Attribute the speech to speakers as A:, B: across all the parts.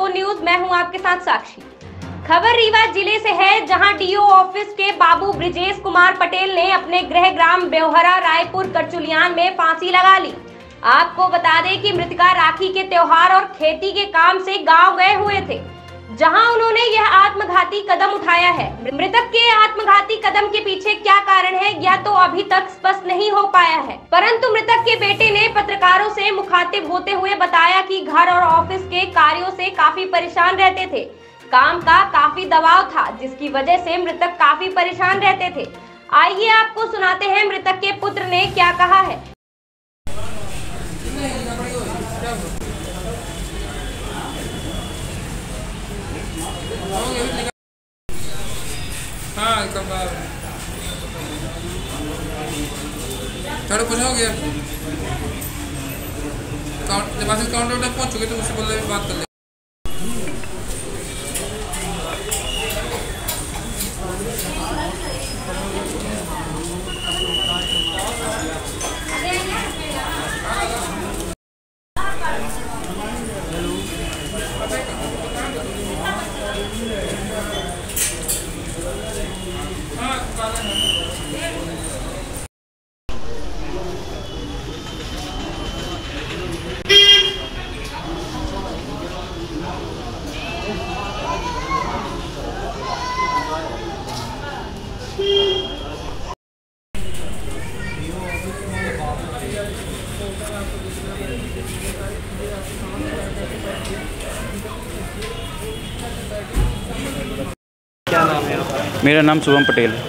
A: 2 news, मैं हूं आपके साथ साक्षी। खबर रीवा जिले से है, जहां डीओ ऑफिस के बाबू ब्रिजेश कुमार पटेल ने अपने गृह ग्राम बेवहरा रायपुर करचुलियान में फांसी लगा ली। आपको बता दें कि मृतका राखी के त्योहार और खेती के काम से गांव गए हुए थे, जहां उन्होंने यह आत्मघाती कदम उठाया है। मृतक के आत्मघाती कदम के पीछे क्या कारण है, यह तो अभी तक स्पष्ट नहीं हो पाया है, परंतु मृतक के बेटे ने पत्रकारों से मुखातिब होते हुए बताया कि घर और ऑफिस के कार्यों से काफी परेशान रहते थे। काम का काफी दबाव था, जिसकी वजह से मृतक काफी परेशान रहते थे। आइए आपको सुनाते हैं मृतक के पुत्र ने क्या कहा है।
B: हाँ कब कुछ हो गया, काउंटर तक पहुंच चुके तो उससे बोल रहे बात कर ले।
C: क्या नाम है आपका?
D: मेरा नाम शुभम पटेल है।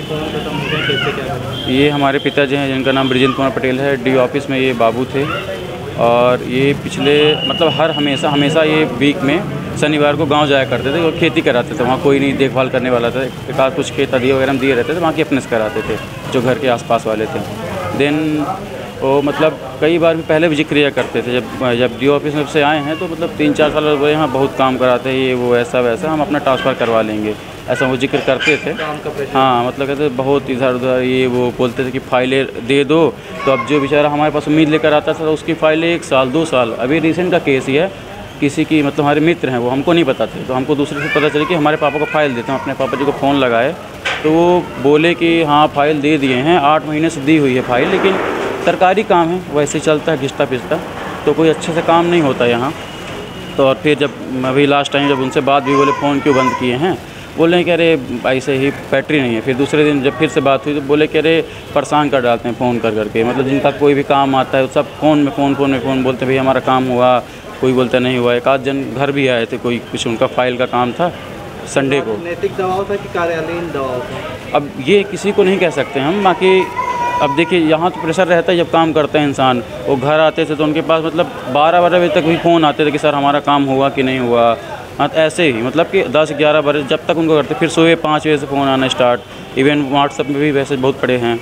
D: ये हमारे पिताजी हैं, जिनका नाम ब्रिजेश कुमार पटेल है। डी ऑफिस में ये बाबू थे और ये पिछले मतलब हमेशा ये वीक में शनिवार को गांव जाया करते थे और खेती कराते थे। वहाँ कोई नहीं देखभाल करने वाला था, एक आध कुछ खेत आदि वगैरह दिए रहते थे, वहाँ की अपने से कराते थे जो घर के आसपास वाले थे। देन वो मतलब कई बार भी पहले भी जिक्र किया करते थे, जब डी ऑफिस में से आए हैं तो मतलब 3-4 साल वो यहाँ बहुत काम कराते हैं, ये वो ऐसा वैसा, हम अपना ट्रांसफ़र करवा लेंगे, ऐसा वो जिक्र करते थे। हाँ मतलब कहते बहुत इधर उधर ये वो बोलते थे कि फाइलें दे दो। तो अब जो बेचारा हमारे पास उम्मीद लेकर आता था, तो उसकी फ़ाइलें 1 साल 2 साल, अभी रिसेंट का केस ही है, किसी की मतलब हमारे मित्र हैं, वो हमको नहीं बताते, तो हमको दूसरे से पता चले कि हमारे पापा को फ़ाइल देते हैं। अपने पापा जी को फ़ोन लगाए तो वो बोले कि हाँ फ़ाइल दे दिए हैं, 8 महीने से दी हुई है फ़ाइल, लेकिन सरकारी काम है, वैसे चलता है घिसता पिसता, तो कोई अच्छे से काम नहीं होता यहाँ। तो और फिर जब अभी लास्ट टाइम जब उनसे बात भी बोले फ़ोन क्यों बंद किए हैं, बोले कि अरे ऐसे ही बैटरी नहीं है। फिर दूसरे दिन जब फिर से बात हुई तो बोले कि अरे परेशान कर डालते हैं फ़ोन कर करके, मतलब जिनका कोई भी काम आता है सब फ़ोन में फ़ोन बोलते भाई हमारा काम हुआ, कोई बोलता नहीं हुआ। एक आध जन घर भी आए थे, कोई कुछ उनका फ़ाइल का काम था संडे को।
C: नैतिक दबाव था कि कार्यालयीन दबाव था?
D: अब ये किसी को नहीं कह सकते हम, बाकी अब देखिए यहाँ तो प्रेशर रहता है जब काम करते हैं इंसान। वो घर आते थे तो उनके पास मतलब 12 बजे तक भी फ़ोन आते थे कि सर हमारा काम हुआ कि नहीं हुआ। हाँ ऐसे ही मतलब कि 10-11 बजे जब तक उनको करते, फिर सुबह 5 बजे से फ़ोन आना स्टार्ट। इवन व्हाट्सएप में भी वैसे बहुत पड़े हैं।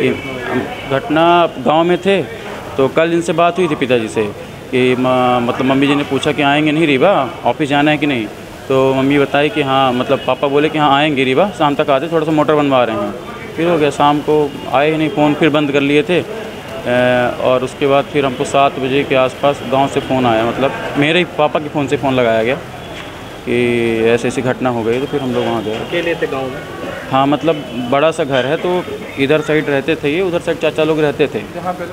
D: घटना गांव में थे तो कल इनसे बात हुई थी पिताजी से कि मतलब मम्मी जी ने पूछा कि आएंगे नहीं रीवा, ऑफिस जाना है कि नहीं, तो मम्मी बताई कि हाँ, मतलब पापा बोले कि हाँ आएंगे रीवा, शाम तक आते, थोड़ा सा मोटर बनवा रहे हैं। फिर हो गया, शाम को आए ही नहीं, फ़ोन फिर बंद कर लिए थे। और उसके बाद फिर हमको 7 बजे के आसपास गांव से फ़ोन आया, मतलब मेरे ही पापा के फ़ोन से फ़ोन लगाया गया कि ऐसी ऐसी घटना हो गई। तो फिर हम लोग वहाँ गए।
C: अकेले थे गाँव में?
D: हाँ मतलब बड़ा सा घर है, तो इधर साइड रहते थे ये, उधर साइड चाचा लोग रहते थे।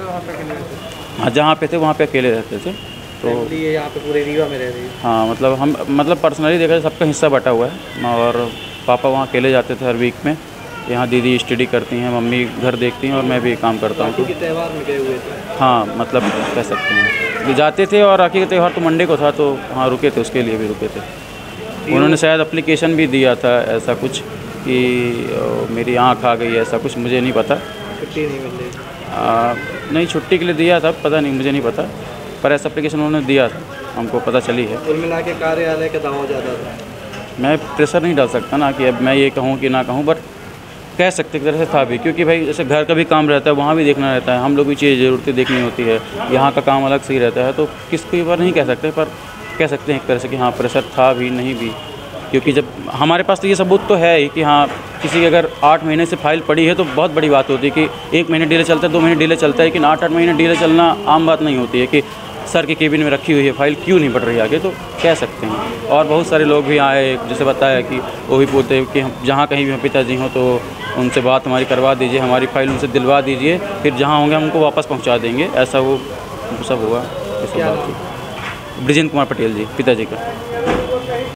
D: हाँ जहाँ पे थे वहाँ पे अकेले रहते थे। तो
C: ये यहाँ पे पूरे रीवा में रह रही है?
D: हाँ मतलब हम मतलब पर्सनली देखा सबका हिस्सा बटा हुआ है, और पापा वहाँ अकेले जाते थे हर वीक में। यहाँ दीदी स्टडी करती हैं, मम्मी घर देखती हैं और मैं भी काम करता हूँ।
C: राखी के त्यौहार में गए हुए थे?
D: हाँ मतलब कह सकते हैं जाते थे, और राखी का त्यौहार तो मंडे को था, तो हाँ रुके थे, उसके लिए भी रुके थे। उन्होंने शायद एप्लीकेशन भी दिया था ऐसा कुछ कि मेरी आँख आ गई, ऐसा कुछ, मुझे नहीं पता।
C: छुट्टी नहीं मिल रही?
D: नहीं छुट्टी के लिए दिया था, पता नहीं, मुझे नहीं पता, पर ऐसा एप्लीकेशन उन्होंने दिया था, हमको पता चली है।
C: कुल मिला के कार्यालय का दबाव ज़्यादा था?
D: मैं प्रेशर नहीं डाल सकता ना कि अब मैं ये कहूँ कि ना कहूँ, बट कह सकते एक तरह से था भी, क्योंकि भाई जैसे घर का भी काम रहता है, वहाँ भी देखना रहता है, हम लोग भी चीज़ ज़रूरतें देखनी होती है, यहाँ का काम अलग से ही रहता है, तो किसको बार नहीं कह सकते, पर कह सकते हैं एक तरह से कि हाँ प्रेशर था भी, नहीं भी। क्योंकि जब हमारे पास तो ये सबूत तो है ही कि हाँ किसी की अगर 8 महीने से फाइल पड़ी है तो बहुत बड़ी बात होती है कि 1 महीने डिले चलता है, 2 महीने डिले चलता है, लेकिन 8-8 महीने डिले चलना आम बात नहीं होती है कि सर के केबिन में रखी हुई है फाइल, क्यों नहीं बढ़ रही आगे, तो कह सकते हैं। और बहुत सारे लोग भी आए, जैसे बताया कि वो भी बोलते हैं कि हम जहाँ कहीं भी हम पिताजी हों तो उनसे बात हमारी करवा दीजिए, हमारी फाइल उनसे दिलवा दीजिए, फिर जहाँ होंगे हम उनको वापस पहुँचा देंगे, ऐसा वो सब हुआ।
C: क्या
D: ब्रिजेंद्र कुमार पटेल जी, पिताजी का।